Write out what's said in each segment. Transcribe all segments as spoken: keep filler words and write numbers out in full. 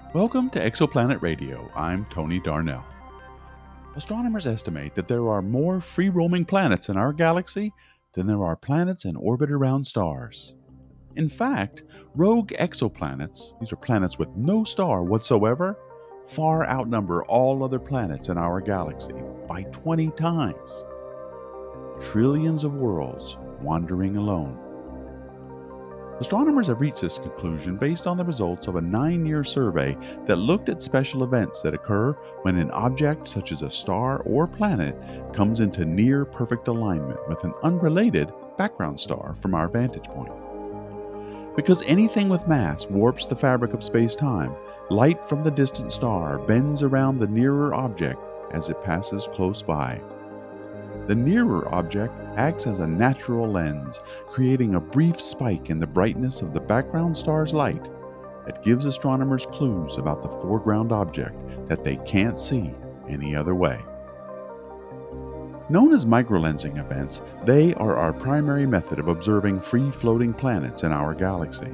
Welcome to Exoplanet Radio. I'm Tony Darnell. Astronomers estimate that there are more free-roaming planets in our galaxy than there are planets in orbit around stars. In fact, rogue exoplanets, these are planets with no star whatsoever, far outnumber all other planets in our galaxy by twenty times. Trillions of worlds wandering alone. Astronomers have reached this conclusion based on the results of a nine-year survey that looked at special events that occur when an object such as a star or planet comes into near-perfect alignment with an unrelated background star from our vantage point. Because anything with mass warps the fabric of space-time, light from the distant star bends around the nearer object as it passes close by. The nearer object acts as a natural lens, creating a brief spike in the brightness of the background star's light that gives astronomers clues about the foreground object that they can't see any other way. Known as microlensing events, they are our primary method of observing free-floating planets in our galaxy.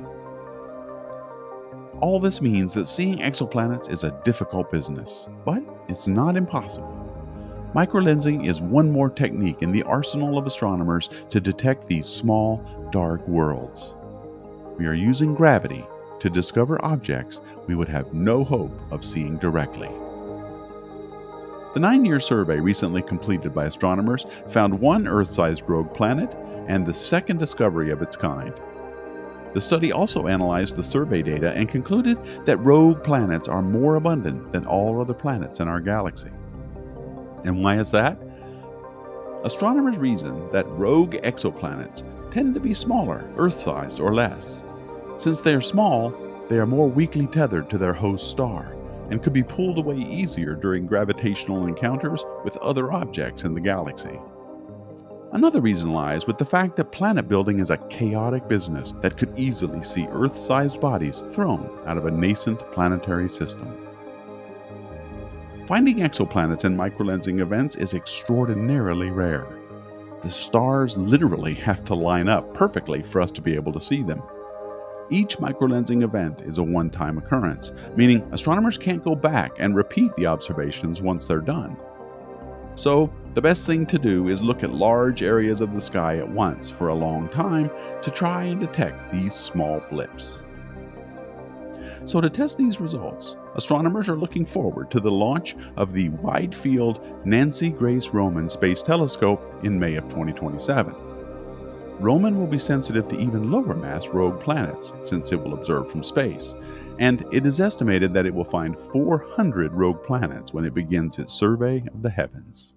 All this means that seeing exoplanets is a difficult business, but it's not impossible. Microlensing is one more technique in the arsenal of astronomers to detect these small, dark worlds. We are using gravity to discover objects we would have no hope of seeing directly. The nine-year survey recently completed by astronomers found one Earth-sized rogue planet and the second discovery of its kind. The study also analyzed the survey data and concluded that rogue planets are more abundant than all other planets in our galaxy. And why is that? Astronomers reason that rogue exoplanets tend to be smaller, Earth-sized or less. Since they are small, they are more weakly tethered to their host star and could be pulled away easier during gravitational encounters with other objects in the galaxy. Another reason lies with the fact that planet building is a chaotic business that could easily see Earth-sized bodies thrown out of a nascent planetary system. Finding exoplanets in microlensing events is extraordinarily rare. The stars literally have to line up perfectly for us to be able to see them. Each microlensing event is a one-time occurrence, meaning astronomers can't go back and repeat the observations once they're done. So, the best thing to do is look at large areas of the sky at once for a long time to try and detect these small blips. So to test these results, astronomers are looking forward to the launch of the wide-field Nancy Grace Roman Space Telescope in May of twenty twenty-seven. Roman will be sensitive to even lower-mass rogue planets, since it will observe from space, and it is estimated that it will find four hundred rogue planets when it begins its survey of the heavens.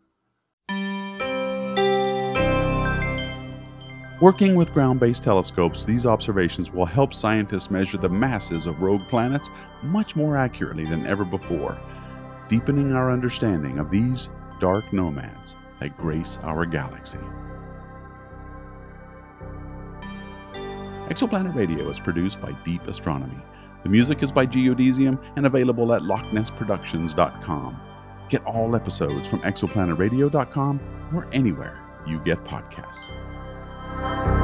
Working with ground-based telescopes, these observations will help scientists measure the masses of rogue planets much more accurately than ever before, deepening our understanding of these dark nomads that grace our galaxy. Exoplanet Radio is produced by Deep Astronomy. The music is by Geodesium and available at loch ness productions dot com. Get all episodes from exoplanet radio dot com or anywhere you get podcasts.